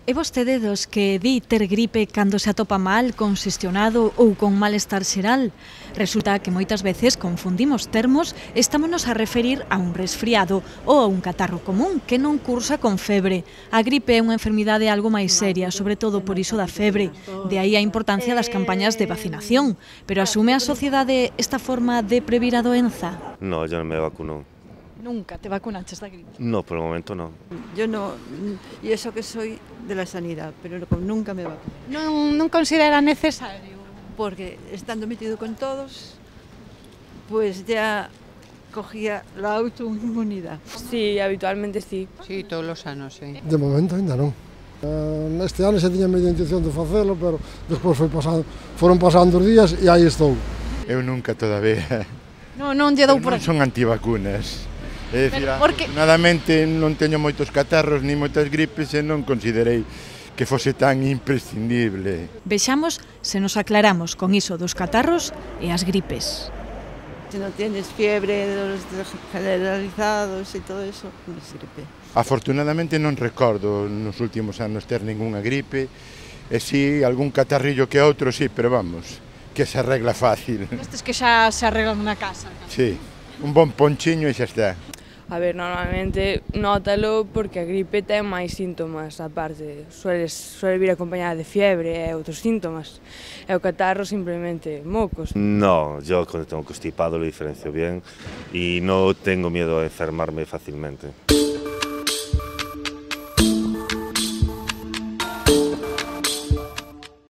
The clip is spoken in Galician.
É vostede dos que di ter gripe cando se atopa mal, conxestionado ou con malestar xeral? Resulta que moitas veces confundimos termos e estámonos a referir a un resfriado ou a un catarro común que non cursa con febre. A gripe é unha enfermidade algo máis seria, sobre todo por iso da febre. De aí a importancia das campañas de vacinación. Pero asume a sociedade esta forma de previr a doenza? No, yo no me vacuno. Nunca te vacunaches da gripe? No, por el momento no. Yo no, y eso que soy de la sanidad, pero nunca me vacuno. Non considera necesario? Porque estando metido con todos, pues ya cogía la autoinmunidad. Sí, habitualmente sí. Sí, todos os anos, sí. De momento ainda non. Neste ano xa tiña media intención de facelo, pero despois foron pasando os días e aí estou. Eu nunca todavía. Non lle dou por Non son antivacunas. É dicir, porque... afortunadamente non teño moitos catarros ni moitas gripes e non considerei que fose tan imprescindible. Vexamos se nos aclaramos con iso dos catarros e as gripes. Si no tienes fiebre, dolores generalizados y todo eso, no es gripe. Afortunadamente non recordo nos últimos anos ter ningunha gripe, e si algún catarrillo que outro, sí, pero vamos, que se arregla fácil. Estes que xa se arreglan na casa. Sí, un bon ponchiño e xa está. A ver, normalmente nótalo porque a gripe ten máis síntomas aparte. Suele vir acompañada de fiebre e outros síntomas. E o catarro simplemente mocos. No, yo cuando tengo constipado lo diferencio bien y no tengo miedo a enfermarme fácilmente.